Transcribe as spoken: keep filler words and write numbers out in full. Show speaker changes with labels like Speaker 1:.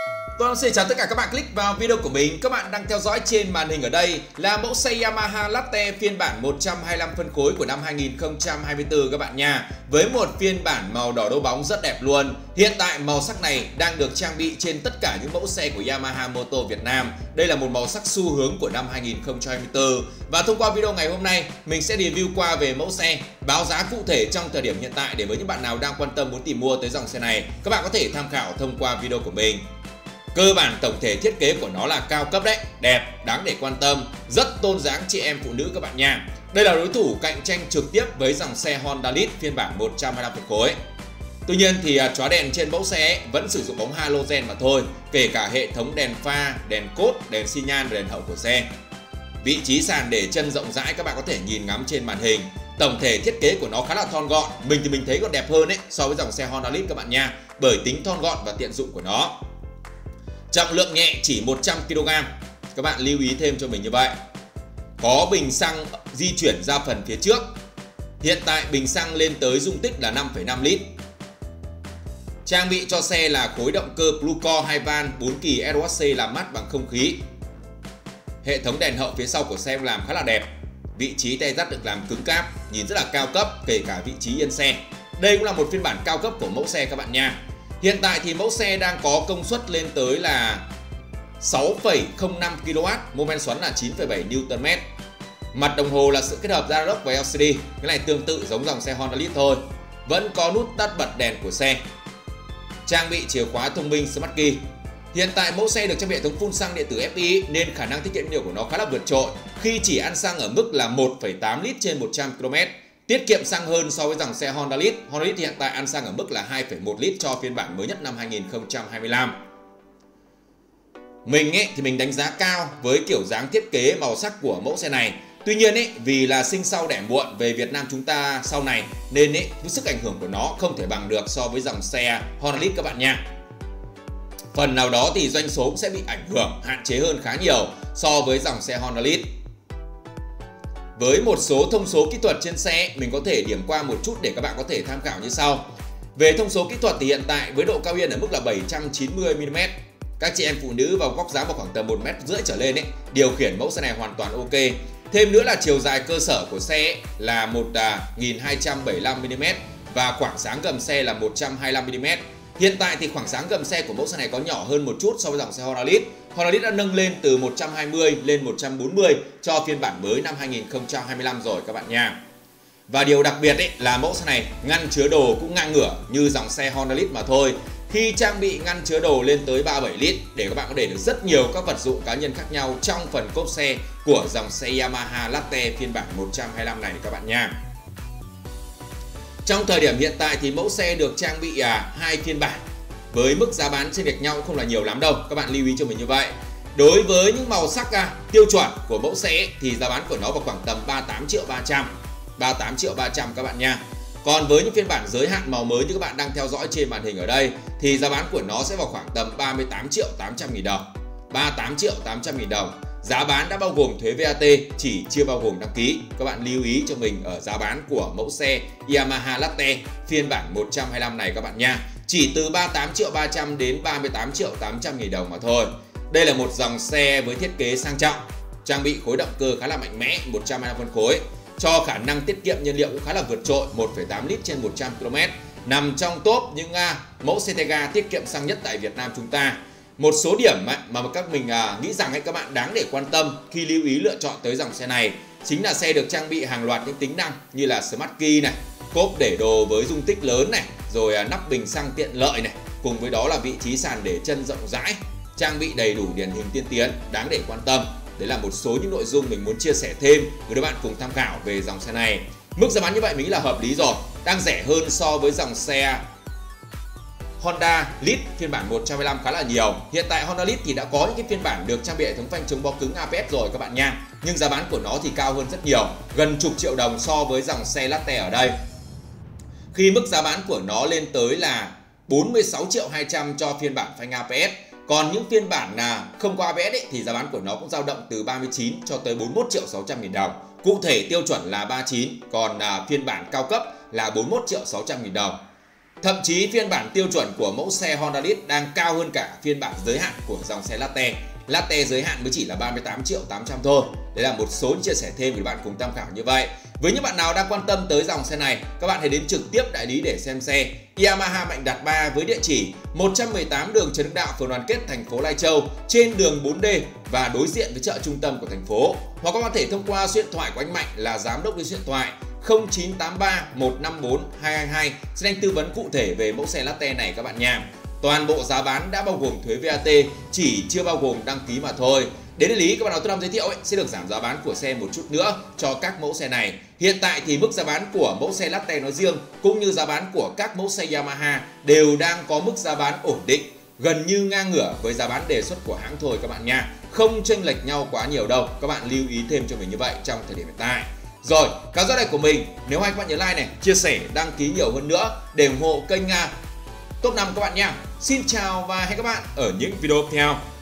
Speaker 1: Tôi xin chào tất cả các bạn click vào video của mình. Các bạn đang theo dõi trên màn hình ở đây là mẫu xe Yamaha Latte phiên bản một trăm hai mươi lăm phân khối của năm hai nghìn không trăm hai mươi tư các bạn nha. Với một phiên bản màu đỏ đấu bóng rất đẹp luôn. Hiện tại màu sắc này đang được trang bị trên tất cả những mẫu xe của Yamaha Motor Việt Nam. Đây là một màu sắc xu hướng của năm hai nghìn không trăm hai mươi tư. Và thông qua video ngày hôm nay, mình sẽ review qua về mẫu xe, báo giá cụ thể trong thời điểm hiện tại để với những bạn nào đang quan tâm muốn tìm mua tới dòng xe này, các bạn có thể tham khảo thông qua video của mình. Cơ bản tổng thể thiết kế của nó là cao cấp đấy, đẹp, đáng để quan tâm, rất tôn dáng chị em phụ nữ các bạn nha. Đây là đối thủ cạnh tranh trực tiếp với dòng xe Honda Lead phiên bản một trăm hai mươi lăm phân khối. Tuy nhiên thì chóa đèn trên mẫu xe ấy vẫn sử dụng bóng halogen mà thôi, kể cả hệ thống đèn pha, đèn cốt, đèn xi nhan và đèn hậu của xe. Vị trí sàn để chân rộng rãi các bạn có thể nhìn ngắm trên màn hình. Tổng thể thiết kế của nó khá là thon gọn, mình thì mình thấy còn đẹp hơn ấy so với dòng xe Honda Lead các bạn nha, bởi tính thon gọn và tiện dụng của nó. Trọng lượng nhẹ chỉ một trăm ki lô gam, các bạn lưu ý thêm cho mình như vậy. Có bình xăng di chuyển ra phần phía trước. Hiện tại bình xăng lên tới dung tích là năm phẩy năm lít. Trang bị cho xe là khối động cơ Bluecore hai van bốn kỳ ét o xê làm mát bằng không khí. Hệ thống đèn hậu phía sau của xe làm khá là đẹp. Vị trí tay dắt được làm cứng cáp, nhìn rất là cao cấp, kể cả vị trí yên xe. Đây cũng là một phiên bản cao cấp của mẫu xe các bạn nha. Hiện tại thì mẫu xe đang có công suất lên tới là sáu phẩy không năm ki lô oát, mô men xoắn là chín phẩy bảy niu-tơn mét. Mặt đồng hồ là sự kết hợp analog và lờ xê đê, cái này tương tự giống dòng xe Honda Lead thôi. Vẫn có nút tắt bật đèn của xe. Trang bị chìa khóa thông minh Smart Key. Hiện tại mẫu xe được trang bị hệ thống phun xăng điện tử ép pê nên khả năng tiết kiệm nhiên liệu của nó khá là vượt trội, khi chỉ ăn xăng ở mức là một phẩy tám lít trên một trăm ki lô mét. Tiết kiệm xăng hơn so với dòng xe Honda Lead. Honda Lead hiện tại ăn xăng ở mức là hai phẩy một lít cho phiên bản mới nhất năm hai nghìn không trăm hai mươi lăm. Mình ấy thì mình đánh giá cao với kiểu dáng thiết kế màu sắc của mẫu xe này. Tuy nhiên ấy, vì là sinh sau đẻ muộn về Việt Nam chúng ta sau này nên ấy, cái sức ảnh hưởng của nó không thể bằng được so với dòng xe Honda Lead các bạn nha. Phần nào đó thì doanh số cũng sẽ bị ảnh hưởng, hạn chế hơn khá nhiều so với dòng xe Honda Lead. Với một số thông số kỹ thuật trên xe, mình có thể điểm qua một chút để các bạn có thể tham khảo như sau. Về thông số kỹ thuật thì hiện tại với độ cao yên ở mức là bảy trăm chín mươi mi li mét. Các chị em phụ nữ vào góc dáng vào khoảng tầm một mét rưỡi trở lên ấy, điều khiển mẫu xe này hoàn toàn ok. Thêm nữa là chiều dài cơ sở của xe ấy là một nghìn hai trăm bảy mươi lăm mi li mét và khoảng sáng gầm xe là một trăm hai mươi lăm mi li mét. Hiện tại thì khoảng sáng gầm xe của mẫu xe này có nhỏ hơn một chút so với dòng xe Honda Lead. Honda Lead đã nâng lên từ một trăm hai mươi lên một trăm bốn mươi cho phiên bản mới năm hai nghìn không trăm hai mươi lăm rồi các bạn nha. Và điều đặc biệt ấy là mẫu xe này ngăn chứa đồ cũng ngang ngửa như dòng xe Honda Lead mà thôi. Khi trang bị ngăn chứa đồ lên tới ba mươi bảy lít để các bạn có để được rất nhiều các vật dụng cá nhân khác nhau trong phần cốp xe của dòng xe Yamaha Latte phiên bản một trăm hai mươi lăm này các bạn nha. Trong thời điểm hiện tại thì mẫu xe được trang bị à, hai phiên bản với mức giá bán chênh lệch nhau không là nhiều lắm đâu, các bạn lưu ý cho mình như vậy. Đối với những màu sắc à, tiêu chuẩn của mẫu xe thì giá bán của nó vào khoảng tầm ba mươi tám triệu ba trăm, ba mươi tám triệu ba trăm các bạn nha. Còn với những phiên bản giới hạn màu mới như các bạn đang theo dõi trên màn hình ở đây thì giá bán của nó sẽ vào khoảng tầm ba mươi tám triệu tám trăm nghìn đồng, ba mươi tám triệu tám trăm nghìn đồng. Giá bán đã bao gồm thuế vê a tê, chỉ chưa bao gồm đăng ký. Các bạn lưu ý cho mình ở giá bán của mẫu xe Yamaha Latte phiên bản một trăm hai mươi lăm này các bạn nha. Chỉ từ ba mươi tám triệu ba trăm đến ba mươi tám triệu tám trăm nghìn đồng mà thôi. Đây là một dòng xe với thiết kế sang trọng, trang bị khối động cơ khá là mạnh mẽ, một trăm hai mươi lăm phân khối, cho khả năng tiết kiệm nhiên liệu cũng khá là vượt trội, một phẩy tám lít trên một trăm ki lô mét, nằm trong top những uh, mẫu xe tay ga tiết kiệm xăng nhất tại Việt Nam chúng ta. Một số điểm mà các mình nghĩ rằng các bạn đáng để quan tâm khi lưu ý lựa chọn tới dòng xe này chính là xe được trang bị hàng loạt những tính năng như là Smart Key này, cốp để đồ với dung tích lớn này, rồi nắp bình xăng tiện lợi này, cùng với đó là vị trí sàn để chân rộng rãi, trang bị đầy đủ điển hình tiên tiến, đáng để quan tâm. Đấy là một số những nội dung mình muốn chia sẻ thêm với các bạn cùng tham khảo về dòng xe này. Mức giá bán như vậy mình nghĩ là hợp lý rồi, đang rẻ hơn so với dòng xe Honda Lead phiên bản một trăm hai mươi lăm khá là nhiều. Hiện tại Honda Lead thì đã có những cái phiên bản được trang bị hệ thống phanh chống bó cứng a bê ét rồi các bạn nha. Nhưng giá bán của nó thì cao hơn rất nhiều, gần chục triệu đồng so với dòng xe Latte ở đây. Khi mức giá bán của nó lên tới là bốn mươi sáu triệu hai trăm cho phiên bản phanh a bê ét. Còn những phiên bản là không có a bê ét ấy, thì giá bán của nó cũng dao động từ ba mươi chín cho tới bốn mươi mốt triệu sáu trăm nghìn đồng. Cụ thể tiêu chuẩn là ba mươi chín, còn à, phiên bản cao cấp là bốn mươi mốt triệu sáu trăm nghìn đồng. Thậm chí phiên bản tiêu chuẩn của mẫu xe Honda Lead đang cao hơn cả phiên bản giới hạn của dòng xe Latte. Latte giới hạn mới chỉ là ba mươi tám triệu tám trăm thôi. Đấy là một số chia sẻ thêm để các bạn cùng tham khảo như vậy. Với những bạn nào đang quan tâm tới dòng xe này, các bạn hãy đến trực tiếp đại lý để xem xe. Yamaha Mạnh Đạt ba với địa chỉ một trăm mười tám đường Trần Hưng Đạo, phường Đoàn Kết, thành phố Lai Châu, trên đường bốn D và đối diện với chợ trung tâm của thành phố. Hoặc các bạn có thể thông qua số điện thoại của anh Mạnh là giám đốc, điện thoại không chín tám ba một năm bốn hai hai hai sẽ anh tư vấn cụ thể về mẫu xe Latte này các bạn nha. Toàn bộ giá bán đã bao gồm thuế vê a tê, chỉ chưa bao gồm đăng ký mà thôi. Đến đại lý, các bạn nào tôi đang giới thiệu ấy, sẽ được giảm giá bán của xe một chút nữa cho các mẫu xe này. Hiện tại thì mức giá bán của mẫu xe Latte nói riêng cũng như giá bán của các mẫu xe Yamaha đều đang có mức giá bán ổn định, gần như ngang ngửa với giá bán đề xuất của hãng thôi các bạn nha. Không chênh lệch nhau quá nhiều đâu, các bạn lưu ý thêm cho mình như vậy trong thời điểm hiện tại. Rồi, các dõi này của mình, nếu hay các bạn nhớ like này, chia sẻ, đăng ký nhiều hơn nữa để ủng hộ kênh Top năm các bạn nha. Xin chào và hẹn các bạn ở những video tiếp theo.